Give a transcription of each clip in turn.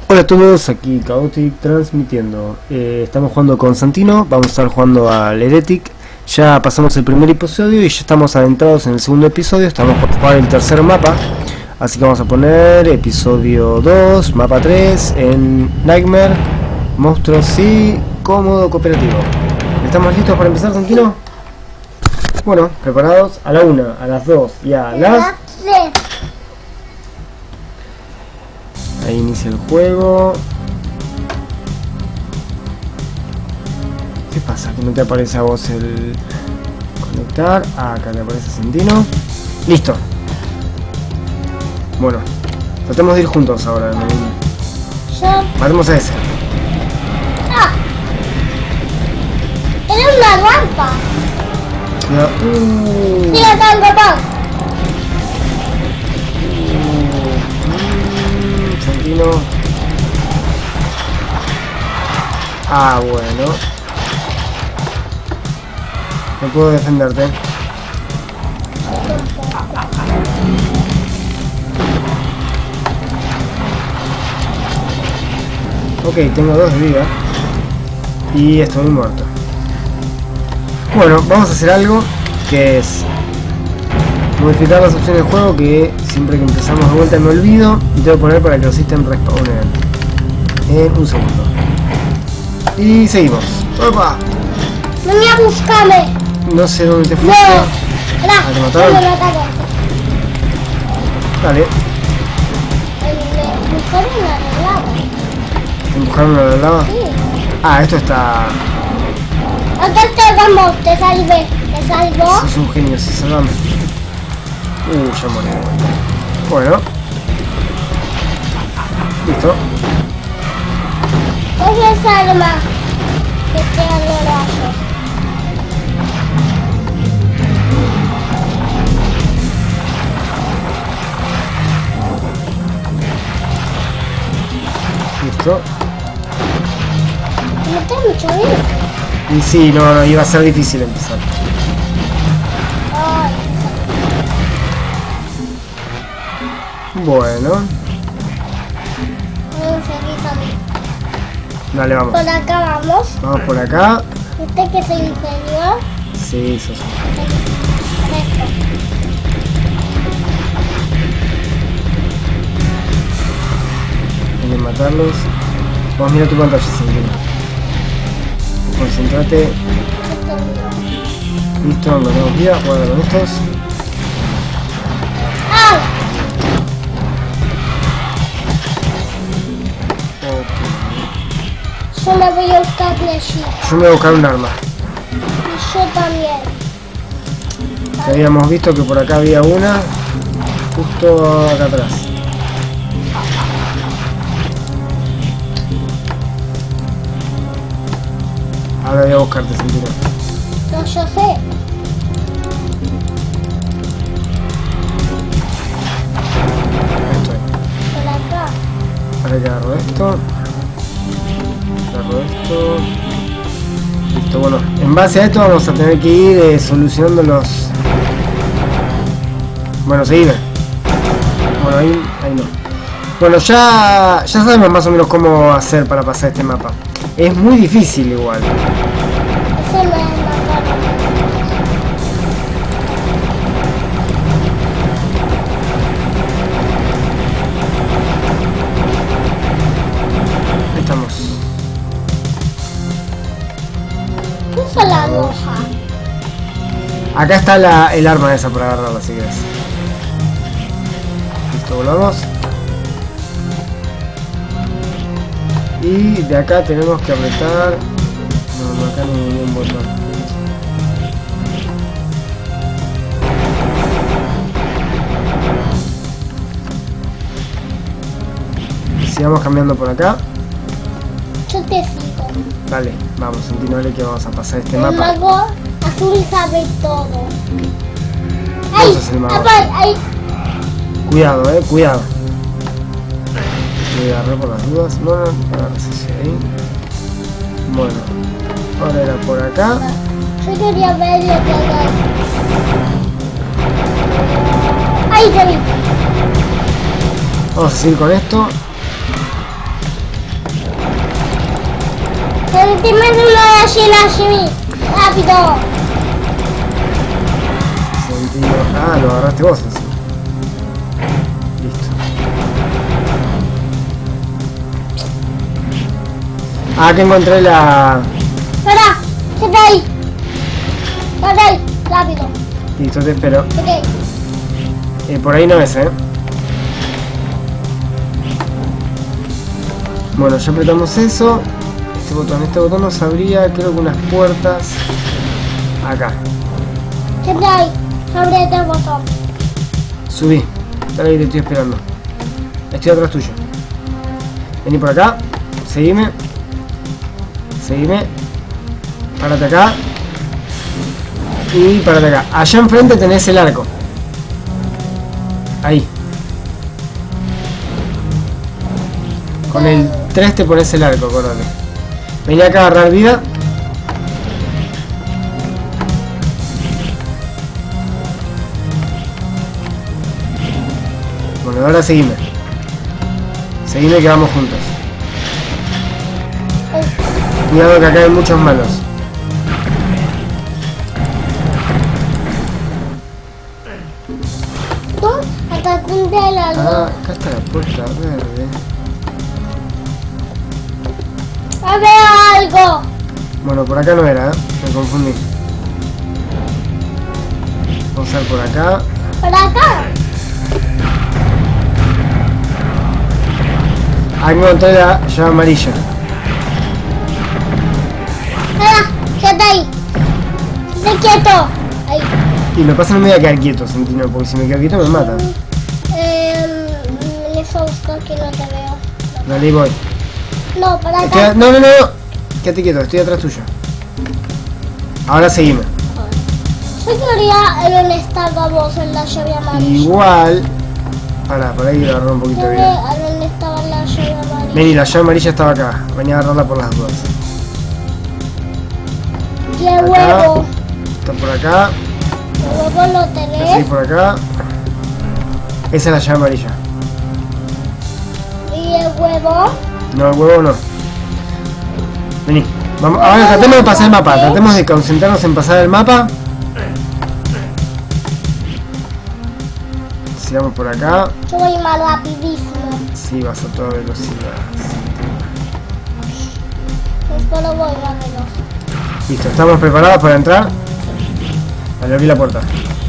Hola a todos, aquí Chaotic transmitiendo. Estamos jugando con Santino, vamos a estar jugando al Heretic. Ya pasamos el primer episodio y ya estamos adentrados en el segundo episodio. Estamos por jugar el tercer mapa, así que vamos a poner episodio 2, mapa 3 en Nightmare, monstruos y cómodo cooperativo. ¿Estamos listos para empezar, Santino? Bueno, preparados a la 1, a las 2 y a las 3. Ahí inicia el juego. ¿Qué pasa? Que no te aparece a vos el conectar. Ah, acá le aparece Santino. Listo. Bueno, tratemos de ir juntos ahora. Matemos a ese. ¡Ah! ¡Era una rampa! ¡Sí, acá en papá! Santino. Ah, bueno. No puedo defenderte. Ok, tengo 2 de vida. Y estoy muerto. Bueno, vamos a hacer algo que es modificar las opciones del juego, que siempre que empezamos de vuelta me olvido, y tengo que poner para que los systems respawnen en un segundo. Y seguimos. ¡Opa! ¡Vení a buscarme! No sé dónde te ¡No! fuiste. ¡Hola! ¿Te mataron? Me mataron. Dale. Me buscaron a la lava. ¿Te empujaron a la lava? Sí. Ah, esto está... Acá te vamos, te salvé. ¿Te salvó? Sos un genio, sí, salvame. Ya morí. Bueno. Listo. Coge esa arma que te adorazo. Listo. No te mucho bien. Y sí, no, iba a ser difícil empezar. Ay, Bueno. vamos a seguir también. Dale, vamos. Por acá vamos. Vamos por acá. ¿Viste que soy inferior? Sí, sos un... Recto. Hay que matarlos. Vamos, mira tu pantalla, Santino. Concentrate. Esto no. Listo, no tenemos vida. Guarda con estos. ¡Ah! Yo me voy a buscar flechita. Yo me voy a buscar un arma. Y yo también. Que habíamos visto que por acá había una. Justo acá atrás. Ahora voy a buscarte, Santino. No, yo sé. Esto es. Por acá. Ahora que agarro esto. Agarro esto. Listo, bueno. En base a esto vamos a tener que ir solucionando los... Bueno, seguime. Bueno, ahí no. Bueno, ya sabemos más o menos cómo hacer para pasar este mapa. Es muy difícil igual. Ese me mataron. Ahí estamos. ¿Qué fue la roja? Acá está el arma esa para agarrarla si querés. Listo, volvamos. Y de acá tenemos que apretar... No, acá no hay ningún botón. Sigamos cambiando por acá. Yo te sigo. Dale, vamos, Santino, dale que vamos a pasar este El mapa. mago azul sabe todo. Vos ¡Ay! sos el mago. ¡Ay! Cuidado, cuidado. Voy a agarrar por las dudas. No, agarras ese ahí. Bueno, ahora era por acá. Yo quería ver lo que hay. ¡Ay, te vi! Vamos a seguir con esto. Sentime una llena, Jimmy. Rápido. Santino. Ah, lo agarraste vos así. Listo. Ah, que encontré la... Pará, quédate ahí. Quédate ahí, rápido. Listo, te espero. Ok. Por ahí no es, Bueno, ya apretamos eso. Este botón nos abría, creo que unas puertas. Acá. Quédate ahí, abre este botón. Subí. Dale ahí, te estoy esperando. Estoy atrás tuyo. Vení por acá. Seguime. Seguime. Párate acá. Y párate acá. Allá enfrente tenés el arco. Ahí. Con el 3 te pones el arco, acordate. Vení acá a agarrar vida. Bueno, ahora seguime. Seguime que vamos juntos. Cuidado que acá hay muchos malos. ¿Tú? Acá apunté el algo. Ah, acá está la puerta verde. ¡Abre algo! Bueno, por acá no era, me confundí. Vamos a ver por acá. ¿Por acá? Aquí encontré la llave amarilla. Pará, quédate ahí. Quédate quieto. Ahí. Y lo pasa no me voy a quedar quieto, Santino, porque si me quedo quieto me mata. Me fue a buscar que no te veo. Dale, ahí voy. No, para acá. No. Quédate quieto, estoy atrás tuyo. Ahora seguime. Yo quería donde estaba vos en la llave amarilla. Igual. Pará, por ahí agarró un poquito bien. A donde estaba la llave amarilla. Vení, la llave amarilla estaba acá. Vení a agarrarla por las dudas. Y el Acá. huevo. Está por acá. El huevo lo Así tenés. por acá. Esa es la llave amarilla. Y el huevo. No, el huevo no. Vení. Vamos, ahora tratemos de pasar el mapa. Tratemos de concentrarnos en pasar el mapa. Sigamos por acá. Yo voy más rapidísimo. Sí, vas a toda velocidad. Después lo voy más veloz. Listo, ¿estamos preparados para entrar? Vale, abrí la puerta.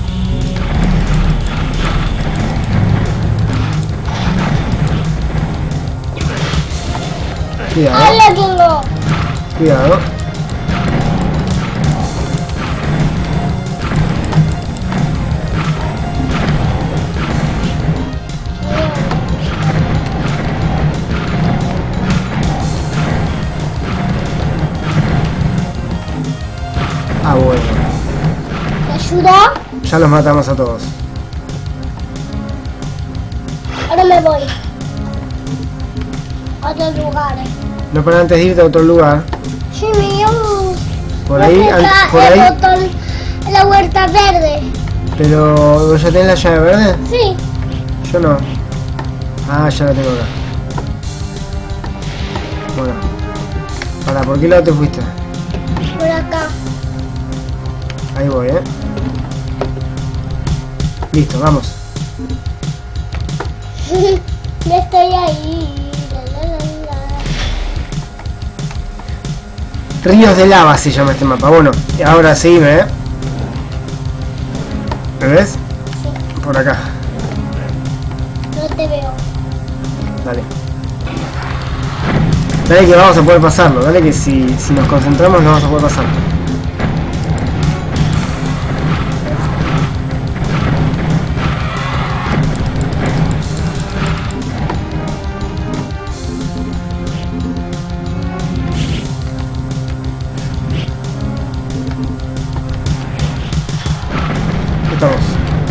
Cuidado, ¡Ahí lo tengo! cuidado. Ah, bueno. ¿Te ayudó? Ya los matamos a todos. Ahora me voy. A otros lugares. No, pero antes de irte a otro lugar. Jimmy, Por ahí, por el ahí. botón en la huerta verde. Pero, ¿vos ya tenés la llave verde? Sí. Yo no. Ah, ya la tengo acá. Bueno. Para, ¿por qué lado te fuiste? Por acá. Ahí voy, Listo, vamos. Ya estoy ahí. La, la, la. Ríos de lava se llama este mapa. Bueno, y ahora seguime, ¿Me ves? Sí, Por acá. no te veo. Dale. Dale que vamos a poder pasarlo. Dale que si nos concentramos no vamos a poder pasarlo. Estamos.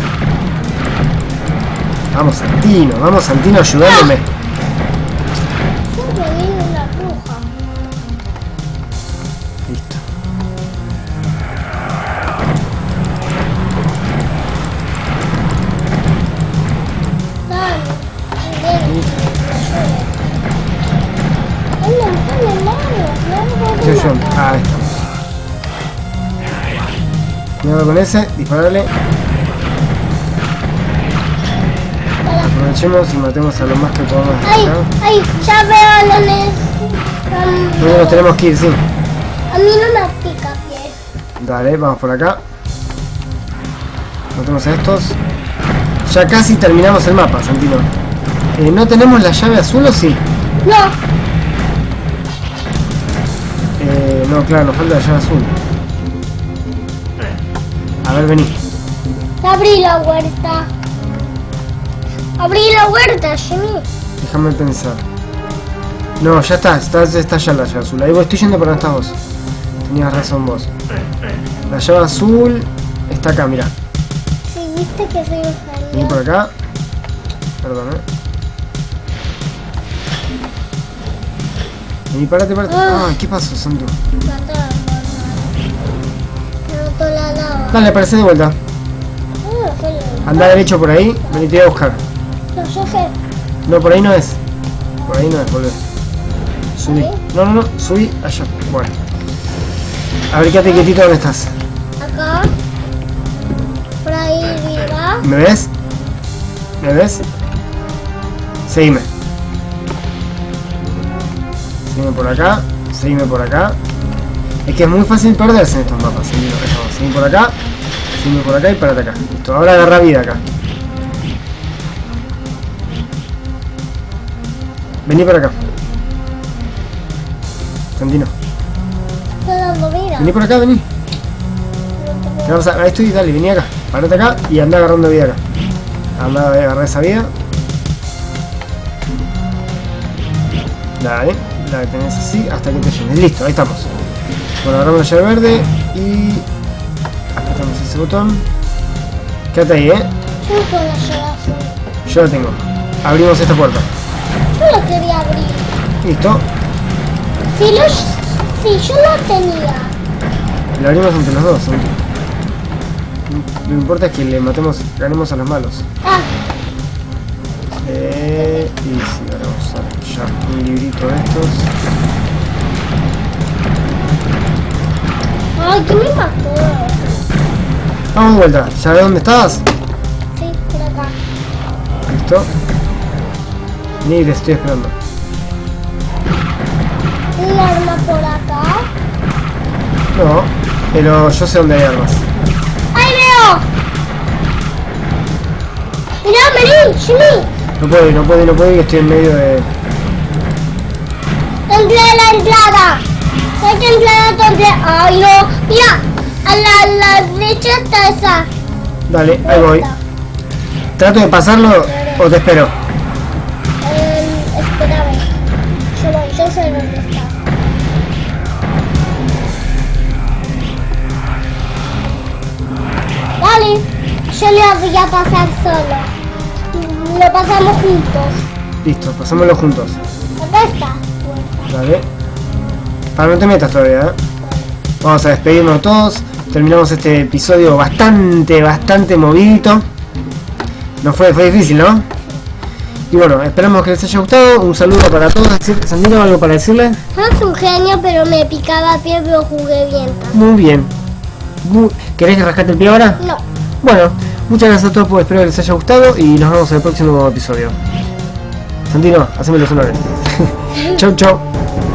Vamos Santino ayudándome. Siempre viene una bruja. Listo. Dale, dale, ayude. Hay un montón de manos, ¿no? Yo. Ahí estamos. Cuidado con ese, disparale. Aprovechemos y matemos a lo más que podamos. Ay, ay, ya veo los ¿Dónde nos tenemos que ir? Sí. A mí no me pica pie. Dale, vamos por acá. Matemos a estos. Ya casi terminamos el mapa, Santino. ¿No tenemos la llave azul o sí? No, No, claro, nos falta la llave azul. A ver, vení. abrí la huerta. Abrí la huerta, Jimmy. Déjame pensar. No, ya está ya la llave azul. Ahí voy, estoy yendo para donde estás vos. Tenías razón vos. La llave azul está acá, mira. Sí, viste que soy un Vení genio. por acá. Perdón, Vení, parate. Ah, ¿qué pasó, Santo? No, la lava. Dale, aparece de vuelta. Anda derecho por ahí. Vení, te voy a buscar. No, yo sé. No, por ahí no es. Por ahí no es, volvé. Subí. ¿Ahí? No, subí allá. Bueno. A ver, quédate quietito donde estás. Acá. Por ahí arriba. ¿Me ves? ¿Me ves? Seguime. Seguime por acá. Seguime por acá. Es que es muy fácil perderse en estos mapas. Seguime por acá. Seguime por acá y párate acá. Listo. Ahora agarra vida acá. Vení por acá. Santino. Estoy dando vida. Vení por acá, vení. Ahí estoy, dale, vení acá. Parate acá y anda agarrando vida acá. Anda a agarrar esa vida. Dale, la tenés así hasta que te llenes. Listo, ahí estamos. Bueno, agarramos la llave verde y apretamos ese botón. Quédate ahí, Yo con la llave azul. Yo la tengo. Abrimos esta puerta. Yo la quería abrir. Listo. Sí, yo la tenía. La abrimos entre los dos. Lo que importa es que le ganemos a los malos. Ah, Y sí, ahora vamos a usar ya un librito de estos. ay, ¿qué me mató? Vamos de vuelta. ¿Sabes dónde estabas? Sí, por acá. Listo. Ni te estoy esperando. ¿Un arma por acá? No, pero yo sé dónde hay armas. ¡Ahí veo! Mirá, vení, Jimmy. No puedo, que estoy en medio de... Temple la entrada. Temple. Ay, no. Mira, a la derecha está esa. Dale, ahí voy. ¿Trato de pasarlo o te espero? Espérame. Yo sé dónde estás. Dale. Yo le voy a pasar solo. Lo pasamos juntos. Listo, pasámoslo juntos. Acá está. Dale. Para no te metas todavía, Vamos a despedirnos todos. Terminamos este episodio bastante movidito. No fue difícil, ¿no? Y bueno, esperamos que les haya gustado. Un saludo para todos. Santino, ¿algo para decirle? No soy un genio, pero me picaba pie, pero jugué bien. Muy bien. ¿Querés que rascate el pie ahora? No. Bueno, muchas gracias a todos, pues espero que les haya gustado y nos vemos en el próximo episodio. Santino, haceme los honores. Chau.